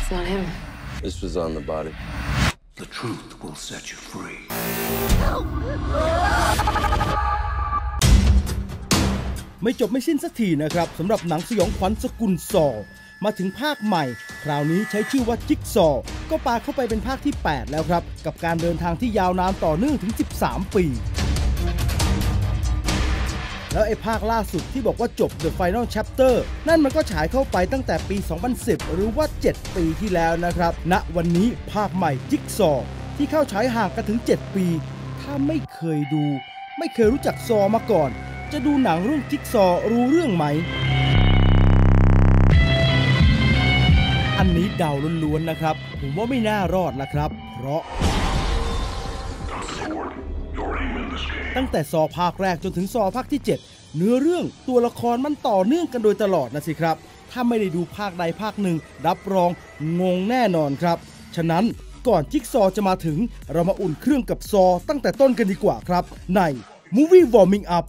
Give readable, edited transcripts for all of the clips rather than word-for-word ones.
It's not him. This was on the body. The truth will set you free. ไม่จบไม่สิ้นสักทีนะครับสำหรับหนังสยองขวัญสกุลซอมาถึงภาคใหม่คราวนี้ใช้ชื่อว่าจิ๊กซอก็ปาเข้าไปเป็นภาคที่ 8 แล้วครับกับการเดินทางที่ยาวนานต่อเนื่องถึง 13 ปีแล้วไอ้ภาคล่าสุดที่บอกว่าจบ The Final Chapter นั่นมันก็ฉายเข้าไปตั้งแต่ปี 2010 หรือว่า 7 ปีที่แล้วนะครับณวันนี้ภาคใหม่จิ๊กซอที่เข้าฉายห่างกันถึง 7 ปีถ้าไม่เคยดูไม่เคยรู้จักซอมาก่อนจะดูหนังเรื่องจิ๊กซอรู้เรื่องไหมอันนี้เดาล้วนๆนะครับผมว่าไม่น่ารอดละครับเพราะตั้งแต่ซอภาคแรกจนถึงซอภาคที่ 7 เนื้อเรื่องตัวละครมันต่อเนื่องกันโดยตลอดนะสิครับถ้าไม่ได้ดูภาคใดภาคหนึ่งรับรองงงแน่นอนครับฉะนั้นก่อนจิ๊กซอจะมาถึงเรามาอุ่นเครื่องกับซอตั้งแต่ต้นกันดีกว่าครับใน Movie Warming Up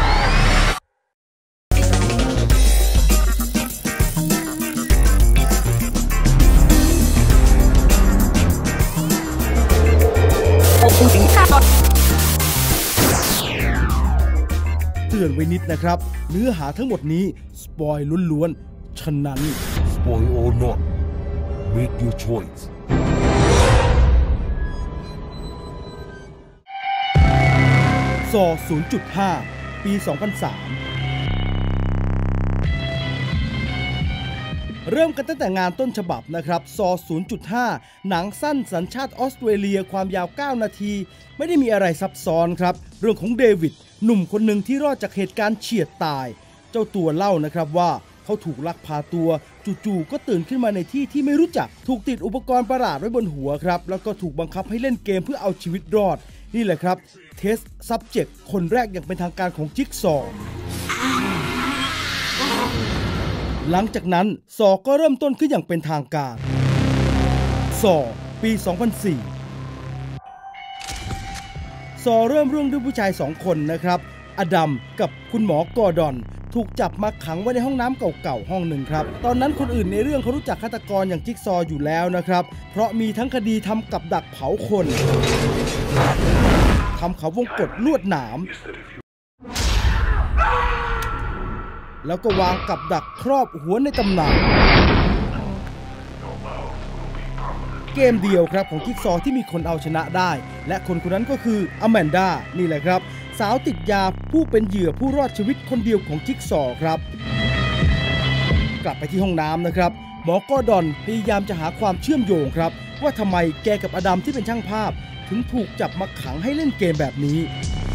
เตือนไว้นิดนะครับเนื้อหาทั้งหมดนี้สปอยล้วนๆฉะนั้น Spoil or not, make your choice. ซอ 0.5 ปี 2003 เริ่มกันตั้งแต่งานต้นฉบับนะครับซอ 0.5 หนังสั้นสัญชาติออสเตรเลียความยาว 9 นาทีไม่ได้มีอะไรซับซ้อนครับเรื่องของเดวิดหนุ่มคนหนึ่งที่รอดจากเหตุการณ์เฉียดตายเจ้าตัวเล่านะครับว่าเขาถูกลักพาตัวจู่ๆก็ตื่นขึ้นมาในที่ที่ไม่รู้จักถูกติดอุปกรณ์ประหลาดไว้บนหัวครับแล้วก็ถูกบังคับให้เล่นเกมเพื่อเอาชีวิตรอดนี่แหละครับเทสซับเจกต์คนแรกอย่างเป็นทางการของจิ๊กซอหลังจากนั้นซอก็เริ่มต้นขึ้นอย่างเป็นทางการซอปี 2004 ซอเริ่มเรื่องด้วยผู้ชาย2 คนนะครับอดัมกับคุณหมอกอร์ดอนถูกจับมาขังไว้ในห้องน้ำเก่าๆห้องหนึ่งครับตอนนั้นคนอื่นในเรื่องเขารู้จักฆาตกรอย่างจิ๊กซออยู่แล้วนะครับเพราะมีทั้งคดีทำกับดักเผาคนทำเขาวงกตลวดหนามแล้วก็วางกับดักครอบหัวในตำนานเกมเดียวครับของจิ๊กซอที่มีคนเอาชนะได้และคนคนนั้นก็คืออแมนดานี่แหละครับสาวติดยาผู้เป็นเหยื่อผู้รอดชีวิตคนเดียวของจิ๊กซอครับกลับไปที่ห้องน้ำนะครับหมอกอร์ดอนพยายามจะหาความเชื่อมโยงครับว่าทำไมแกกับอดัมที่เป็นช่างภาพถึงถูกจับมาขังให้เล่นเกมแบบนี้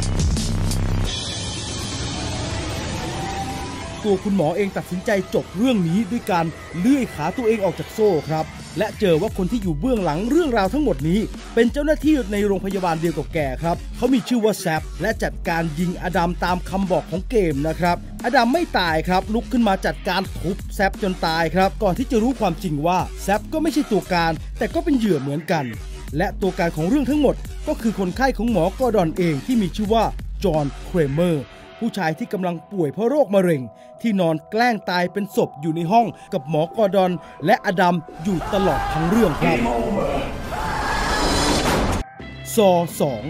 ตัวคุณหมอเองตัดสินใจจบเรื่องนี้ด้วยการเลื่อยขาตัวเองออกจากโซ่ครับและเจอว่าคนที่อยู่เบื้องหลังเรื่องราวทั้งหมดนี้เป็นเจ้าหน้าที่ในโรงพยาบาลเดียวกับแกครับเขามีชื่อว่าแซปและจัดการยิงอดัมตามคำบอกของเกมนะครับอดัมไม่ตายครับลุกขึ้นมาจัดการทุบแซปจนตายครับก่อนที่จะรู้ความจริงว่าแซปก็ไม่ใช่ตัวการแต่ก็เป็นเหยื่อเหมือนกันและตัวการของเรื่องทั้งหมดก็คือคนไข้ของหมอกอร์ดอนเองที่มีชื่อว่าจอห์นเครเมอร์ผู้ชายที่กำลังป่วยเพราะโรคมะเร็งที่นอนแกล้งตายเป็นศพอยู่ในห้องกับหมอกอร์ดอนและอดัมอยู่ตลอดทั้งเรื่องครับซอ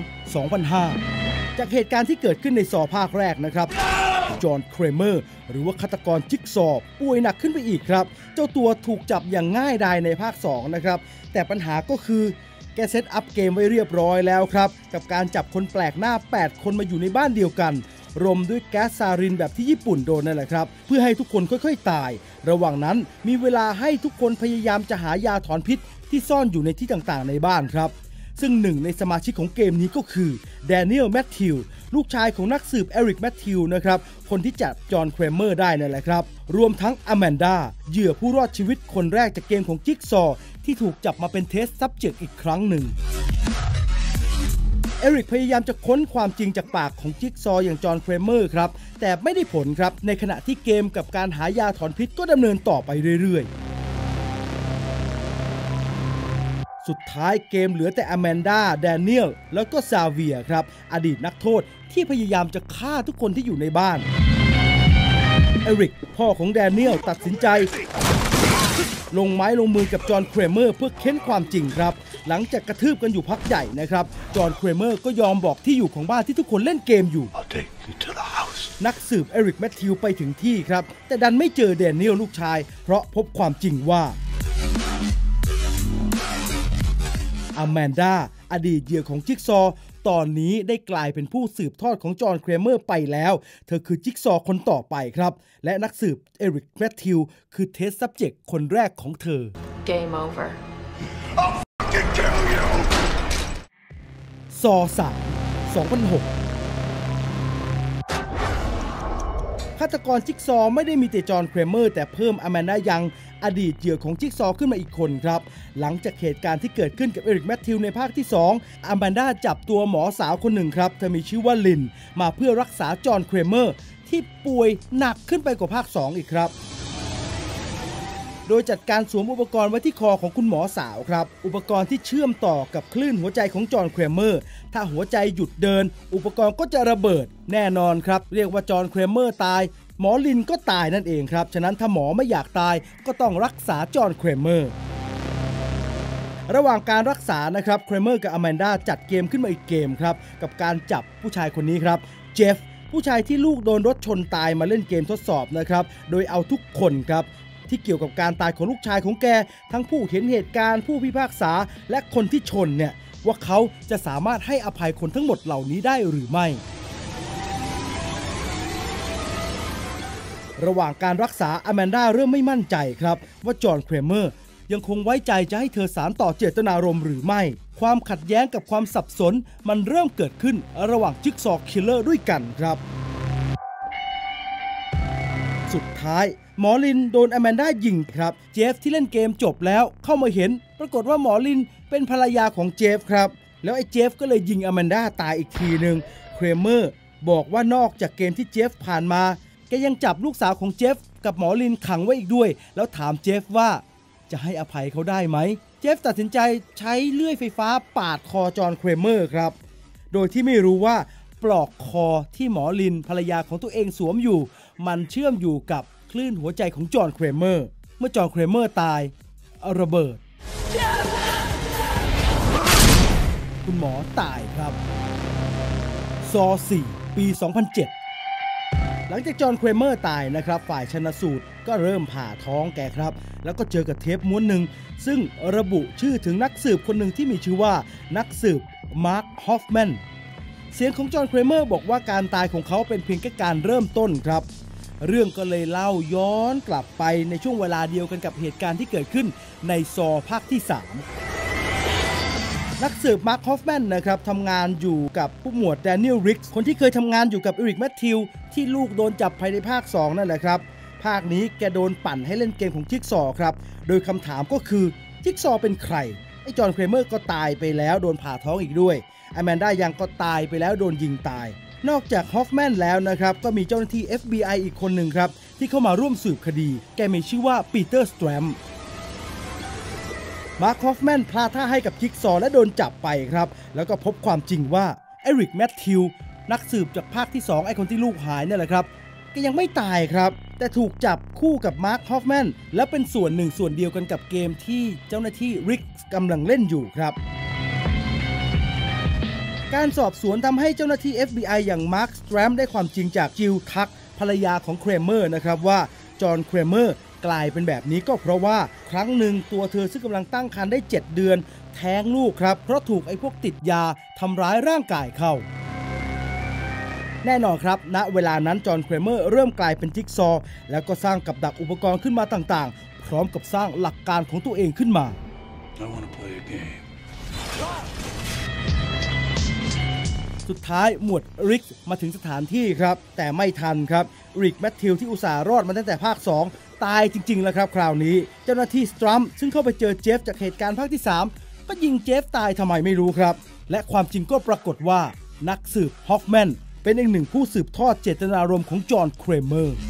2005 จากเหตุการณ์ที่เกิดขึ้นในซอภาคแรกนะครับจอห์นเครเมอร์หรือว่าฆาตกรจิ๊กซอป่วยหนักขึ้นไปอีกครับเจ้าตัวถูกจับอย่างง่ายดายในภาค 2 นะครับแต่ปัญหาก็คือแกเซตอัพเกมไว้เรียบร้อยแล้วครับกับการจับคนแปลกหน้า8 คนมาอยู่ในบ้านเดียวกันรมด้วยแก๊สซารินแบบที่ญี่ปุ่นโดนนั่นแหละครับเพื่อให้ทุกคนค่อยๆตายระหว่างนั้นมีเวลาให้ทุกคนพยายามจะหายาถอนพิษที่ซ่อนอยู่ในที่ต่างๆในบ้านครับซึ่งหนึ่งในสมาชิกของเกมนี้ก็คือแดเนียลแมทธิวลูกชายของนักสืบเอริกแมทธิวนะครับคนที่จับจอห์นเครเมอร์ได้นั่นแหละครับรวมทั้งอแมนดาเหยื่อผู้รอดชีวิตคนแรกจากเกมของจิ๊กซอที่ถูกจับมาเป็นเทสซับเจกต์อีกครั้งหนึ่งเอริกพยายามจะค้นความจริงจากปากของจิ๊กซออย่างจอห์นเครเมอร์ครับแต่ไม่ได้ผลครับในขณะที่เกมกับการหายาถอนพิษก็ดำเนินต่อไปเรื่อยๆสุดท้ายเกมเหลือแต่อแมนดาแดเนียลแล้วก็ซาเวียครับอดีตนักโทษที่พยายามจะฆ่าทุกคนที่อยู่ในบ้านเอริกพ่อของแดเนียลตัดสินใจลงไม้ลงมือกับจอห์นเครเมอร์เพื่อเค้นความจริงครับหลังจากกระทืบกันอยู่พักใหญ่นะครับจอห์นเครเมอร์ก็ยอมบอกที่อยู่ของบ้านที่ทุกคนเล่นเกมอยู่ I'll take you to the house. นักสืบเอริกแมทธิวไปถึงที่ครับแต่ดันไม่เจอแดเนียลลูกชายเพราะพบความจริงว่าอแมนดาอดีตเหยื่อของจิ๊กซอว์ตอนนี้ได้กลายเป็นผู้สืบทอดของจอห์นเครเมอร์ไปแล้วเธอคือจิ๊กซอว์คนต่อไปครับและนักสืบเอริกแมทธิวคือเทสซับเจกต์คนแรกของเธอ Game over. Fucking kill you! ซอ3 2006ฆาตกรจิ๊กซอว์ไม่ได้มีแต่จอห์นเครเมอร์แต่เพิ่มอแมนดายังอดีตเหยื่อของจิ๊กซอว์ขึ้นมาอีกคนครับหลังจากเหตุการณ์ที่เกิดขึ้นกับเอริกแมทธิวในภาคที่2อแมนดาจับตัวหมอสาวคนหนึ่งครับเธอมีชื่อว่าลินมาเพื่อรักษาจอห์นเครเมอร์ที่ป่วยหนักขึ้นไปกว่าภาค2อีกครับโดยจัดการสวมอุปกรณ์ไว้ที่คอของคุณหมอสาวครับอุปกรณ์ที่เชื่อมต่อกับคลื่นหัวใจของจอห์นเครเมอร์ถ้าหัวใจหยุดเดินอุปกรณ์ก็จะระเบิดแน่นอนครับเรียกว่าจอห์นเครเมอร์ตายหมอลินก็ตายนั่นเองครับฉะนั้นถ้าหมอไม่อยากตายก็ต้องรักษาจอห์นเครเมอร์ระหว่างการรักษานะครับเครเมอร์กับอแมนดาจัดเกมขึ้นมาอีกเกมครับกับการจับผู้ชายคนนี้ครับเจฟผู้ชายที่ลูกโดนรถชนตายมาเล่นเกมทดสอบนะครับโดยเอาทุกคนครับที่เกี่ยวกับการตายของลูกชายของแกทั้งผู้เห็นเหตุการณ์ผู้พิพากษาและคนที่ชนเนี่ยว่าเขาจะสามารถให้อภัยคนทั้งหมดเหล่านี้ได้หรือไม่ระหว่างการรักษาอแมนดาเริ่มไม่มั่นใจครับว่าจอห์นเครเมอร์ยังคงไว้ใจจะให้เธอสานต่อเจตนารมณ์หรือไม่ความขัดแย้งกับความสับสนมันเริ่มเกิดขึ้นระหว่างจิ๊กซอว์คิลเลอร์ด้วยกันครับสุดท้ายหมอลินโดนอแมนดายิงครับเจฟที่เล่นเกมจบแล้วเข้ามาเห็นปรากฏว่าหมอลินเป็นภรรยาของเจฟครับแล้วไอ้เจฟก็เลยยิงอแมนดาตายอีกทีหนึ่งเครเมอร์บอกว่านอกจากเกมที่เจฟผ่านมาแกยังจับลูกสาวของเจฟกับหมอลินขังไว้อีกด้วยแล้วถามเจฟว่าจะให้อภัยเขาได้ไหมเจฟตัดสินใจใช้เลื่อยไฟฟ้าปาดคอจอห์นเครเมอร์ครับโดยที่ไม่รู้ว่าปลอกคอที่หมอลินภรรยาของตัวเองสวมอยู่มันเชื่อมอยู่กับคลื่นหัวใจของจอห์นเครเมอร์เมื่อจอห์นเครเมอร์ตายระเบิดคุณหมอตายครับซอ4 ปี 2007หลังจากจอห์นเครเมอร์ตายนะครับฝ่ายชันสูตรก็เริ่มผ่าท้องแกครับแล้วก็เจอกับเทปม้วนหนึ่งซึ่งระบุชื่อถึงนักสืบคนหนึ่งที่มีชื่อว่านักสืบมาร์คฮอฟแมนเสียงของจอห์นเครเมอร์บอกว่าการตายของเขาเป็นเพียงแค่การเริ่มต้นครับเรื่องก็เลยเล่าย้อนกลับไปในช่วงเวลาเดียวกันกับเหตุการณ์ที่เกิดขึ้นในซอภาคที่3นักสืบมาร์คฮอฟแมนนะครับทำงานอยู่กับผู้หมวดแดเนียลริกส์คนที่เคยทำงานอยู่กับเอริกแมทธิวที่ลูกโดนจับภายในภาค2นั่นแหละครับภาคนี้แกโดนปั่นให้เล่นเกมของจิ๊กซอว์ครับโดยคำถามก็คือจิ๊กซอว์เป็นใครไอ้จอห์นเครเมอร์ก็ตายไปแล้วโดนผ่าท้องอีกด้วยอแมนดายังก็ตายไปแล้วโดนยิงตายนอกจากฮอฟแมนแล้วนะครับก็มีเจ้าหน้าที่ FBI อีกคนหนึ่งครับที่เข้ามาร่วมสืบคดีแกมีชื่อว่าปีเตอร์สแตรมมาร์คฮอฟแมนพลาดท่าให้กับจิ๊กซอว์และโดนจับไปครับแล้วก็พบความจริงว่าเอริกแมทธิวนักสืบจากภาคที่2ไอ้คนที่ลูกหายนี่แหละครับก็ยังไม่ตายครับแต่ถูกจับคู่กับมาร์คฮอฟแมนและเป็นส่วนหนึ่งส่วนเดียวกันกับเกมที่เจ้าหน้าที่ริกกำลังเล่นอยู่ครับการสอบสวนทำให้เจ้าหน้าที่ FBI อย่างมาร์คสแตรมได้ความจริงจากจิลทักภรรยาของเครเมอร์นะครับว่าจอห์นเครเมอร์กลายเป็นแบบนี้ก็เพราะว่าครั้งหนึ่งตัวเธอซึ่งกำลังตั้งครรภ์ได้7 เดือนแท้งลูกครับเพราะถูกไอ้พวกติดยาทำร้ายร่างกายเข้าแน่นอนครับณเวลานั้นจอห์นเครเมอร์เริ่มกลายเป็นจิ๊กซอว์แล้วก็สร้างกับดักอุปกรณ์ขึ้นมาต่างๆพร้อมกับสร้างหลักการของตัวเองขึ้นมา I want to play a game. สุดท้ายหมวดริกมาถึงสถานที่ครับแต่ไม่ทันครับริกแมทธิวที่อุตส่าห์รอดมาตั้งแต่ภาค2ตายจริงๆแล้วครับคราวนี้เจ้าหน้าที่สตรัมซึ่งเข้าไปเจอเจฟจากเหตุการณ์ภาคที่3ก็ยิงเจฟตายทำไมไม่รู้ครับและความจริงก็ปรากฏว่านักสืบฮอฟแมนเป็นอีกหนึ่งผู้สืบทอดเจตนารมณ์ของจอห์นเครเมอร์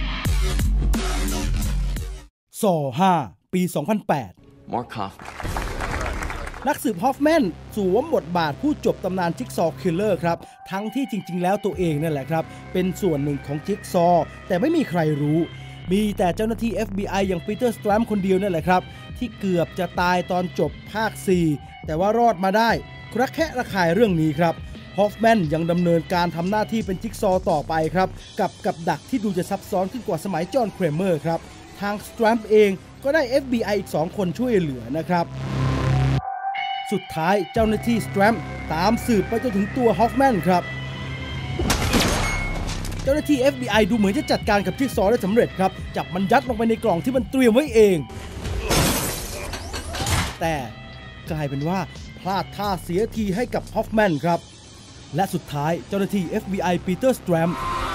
ซอ5 ปี 2008 More coffee. นักสืบฮอฟแมนสวมบทบาทผู้จบตำนานจิ๊กซอว์คิลเลอร์ครับทั้งที่จริงๆแล้วตัวเองนั่นแหละครับเป็นส่วนหนึ่งของจิ๊กซอว์แต่ไม่มีใครรู้มีแต่เจ้าหน้าที่ FBI อย่างปีเตอร์ สแตรมคนเดียวนั่นแหละครับที่เกือบจะตายตอนจบภาค 4 แต่ว่ารอดมาได้ระแคะระคายเรื่องนี้ครับฮอฟแมนยังดำเนินการทำหน้าที่เป็นจิ๊กซอว์ต่อไปครับกับดักที่ดูจะซับซ้อนขึ้นกว่าสมัยจอห์น เครเมอร์ครับทางสแตรมเองก็ได้ FBI อีก 2 คนช่วยเหลือนะครับสุดท้ายเจ้าหน้าที่สแตรมตามสืบไปจนถึงตัวฮอฟแมนครับเจ้าหน้าที่ FBI ดูเหมือนจะจัดการกับจิ๊กซอว์ได้สำเร็จครับจับมันยัดลงไปในกล่องที่มันเตรียมไว้เองแต่กลายเป็นว่าพลาดท่าเสียทีให้กับฮอฟแมนครับและสุดท้ายเจ้าหน้าที่ FBI ปีเตอร์ สแตรม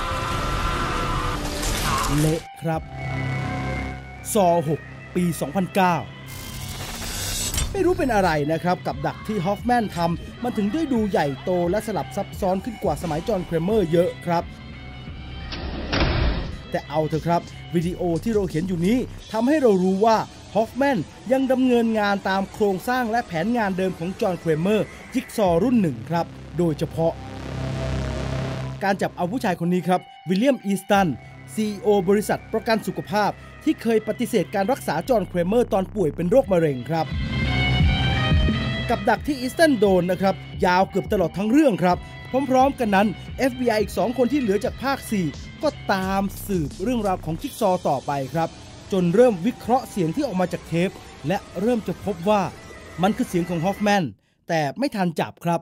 เละครับซอ 6 ปี 2009 ไม่รู้เป็นอะไรนะครับกับดักที่ฮอฟแมนทำมันถึงได้ดูใหญ่โตและสลับซับซ้อนขึ้นกว่าสมัยจอห์น เครเมอร์เยอะครับแต่เอาเถอะครับวิดีโอที่เราเห็นอยู่นี้ทำให้เรารู้ว่าฮอฟแมนยังดำเนินงานตามโครงสร้างและแผนงานเดิมของจอห์น เครเมอร์จิ๊กซอว์รุ่นหนึ่งครับโดยเฉพาะการจับเอาผู้ชายคนนี้ครับวิลเลียม อีสตัน CEO บริษัทประกันสุขภาพที่เคยปฏิเสธการรักษาจอห์น เครเมอร์ตอนป่วยเป็นโรคมะเร็งครับกับดักที่อีสตันโดนนะครับยาวเกือบตลอดทั้งเรื่องครับพร้อมๆกันนั้น FBI อีก 2 คนที่เหลือจากภาค 4 ก็ตามสืบเรื่องราวของจิ๊กซอว์ต่อไปครับจนเริ่มวิเคราะห์เสียงที่ออกมาจากเทปและเริ่มจะพบว่ามันคือเสียงของฮอฟแมนแต่ไม่ทันจับครับ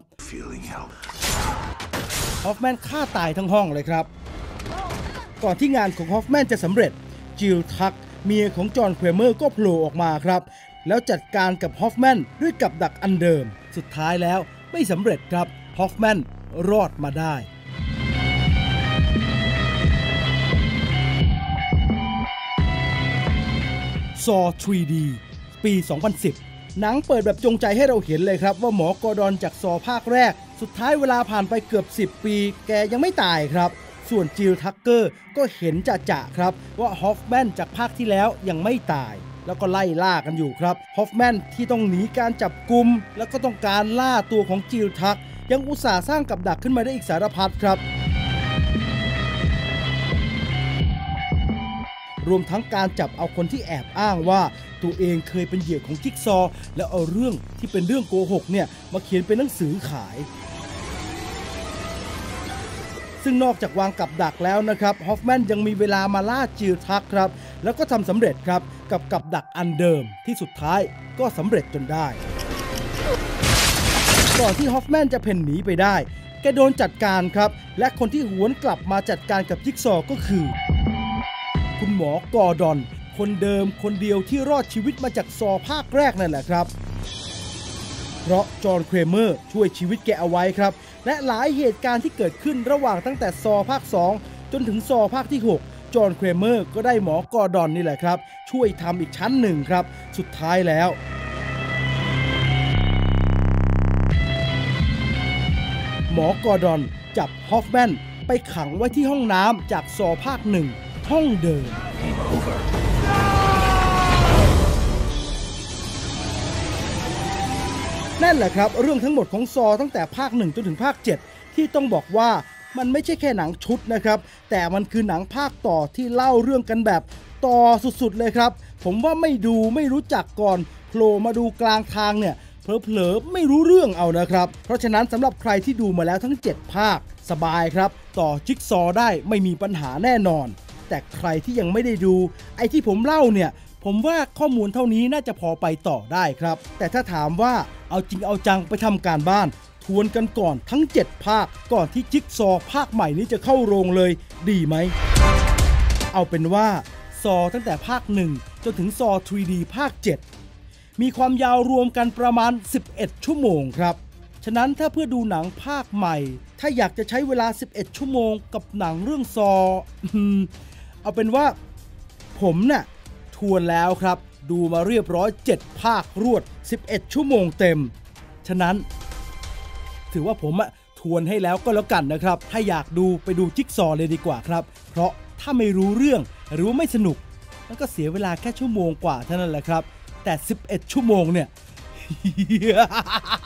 ฮอฟแมนฆ่าตายทั้งห้องเลยครับก่อนที่งานของฮอฟแมนจะสำเร็จจิลทักเมียของจอห์น เครเมอร์ก็โผล่ออกมาครับแล้วจัดการกับฮอฟแมนด้วยกับดักอันเดิมสุดท้ายแล้วไม่สำเร็จครับฮอฟแมนรอดมาได้ซอ 3D ปี 2010 หนังเปิดแบบจงใจให้เราเห็นเลยครับว่าหมอกอร์ดอนจากซอภาคแรกสุดท้ายเวลาผ่านไปเกือบ10 ปีแกยังไม่ตายครับส่วนจิลทักเกอร์ก็เห็นจะครับว่าฮอฟแมนจากภาคที่แล้วยังไม่ตายแล้วก็ไล่ล่ากันอยู่ครับฮอฟแมนที่ต้องหนีการจับกุมแล้วก็ต้องการล่าตัวของจิลทักยังอุตส่าห์สร้างกับดักขึ้นมาได้อีกสารพัดครับรวมทั้งการจับเอาคนที่แอบอ้างว่าตัวเองเคยเป็นเหยื่อของจิ๊กซอว์แล้วเอาเรื่องที่เป็นเรื่องโกหกเนี่ยมาเขียนเป็นหนังสือขายซึ่งนอกจากวางกับดักแล้วนะครับฮอฟแมนยังมีเวลามาล่าจิลทักครับแล้วก็ทำสำเร็จครับกับดักอันเดิมที่สุดท้ายก็สำเร็จจนได้ก่อนที่ฮอฟแมนจะเพ่นหนีไปได้แกโดนจัดการครับและคนที่หวนกลับมาจัดการกับจิ๊กซอว์ก็คือคุณหมอกอร์ดอนคนเดิมคนเดียวที่รอดชีวิตมาจากซอภาคแรกนั่นแหละครับเพราะจอห์น เครเมอร์ช่วยชีวิตแกเอาไว้ครับและหลายเหตุการณ์ที่เกิดขึ้นระหว่างตั้งแต่ซอภาค 2 จนถึงซอภาคที่ 6 จอห์น เครเมอร์ก็ได้หมอกอร์ดอนนี่แหละครับช่วยทำอีกชั้นหนึ่งครับสุดท้ายแล้วหมอกอร์ดอนจับฮอฟแมนไปขังไว้ที่ห้องน้ำจากซอภาค 1 ห้องเดิมนั่นแหละครับเรื่องทั้งหมดของซอตั้งแต่ภาค 1 จนถึงภาค 7 ที่ต้องบอกว่ามันไม่ใช่แค่หนังชุดนะครับแต่มันคือหนังภาคต่อที่เล่าเรื่องกันแบบต่อสุดๆเลยครับผมว่าไม่ดูไม่รู้จักก่อนโผล่มาดูกลางทางเนี่ยเผลอๆไม่รู้เรื่องเอานะครับเพราะฉะนั้นสำหรับใครที่ดูมาแล้วทั้ง7ภาคสบายครับต่อจิ๊กซอว์ได้ไม่มีปัญหาแน่นอนแต่ใครที่ยังไม่ได้ดูไอ้ที่ผมเล่าเนี่ยผมว่าข้อมูลเท่านี้น่าจะพอไปต่อได้ครับแต่ถ้าถามว่าเอาจริงเอาจังไปทำการบ้านทวนกันก่อนทั้ง7ภาคก่อนที่จิ๊กซอว์ภาคใหม่นี้จะเข้าโรงเลยดีไหมเอาเป็นว่าซอตั้งแต่ภาค 1 จนถึงซอ 3D ภาค 7 มีความยาวรวมกันประมาณ11 ชั่วโมงครับฉะนั้นถ้าเพื่อดูหนังภาคใหม่ถ้าอยากจะใช้เวลา11 ชั่วโมงกับหนังเรื่องซอเอาเป็นว่าผมน่ะทวนแล้วครับดูมาเรียบร้อย7ภาครวด11 ชั่วโมงเต็มฉะนั้นถือว่าผมทวนให้แล้วก็แล้วกันนะครับถ้าอยากดูไปดูจิ๊กซอว์เลยดีกว่าครับเพราะถ้าไม่รู้เรื่องหรือว่าไม่สนุกมันก็เสียเวลาแค่ชั่วโมงกว่าเท่านั้นแหละครับแต่11 ชั่วโมงเนี่ย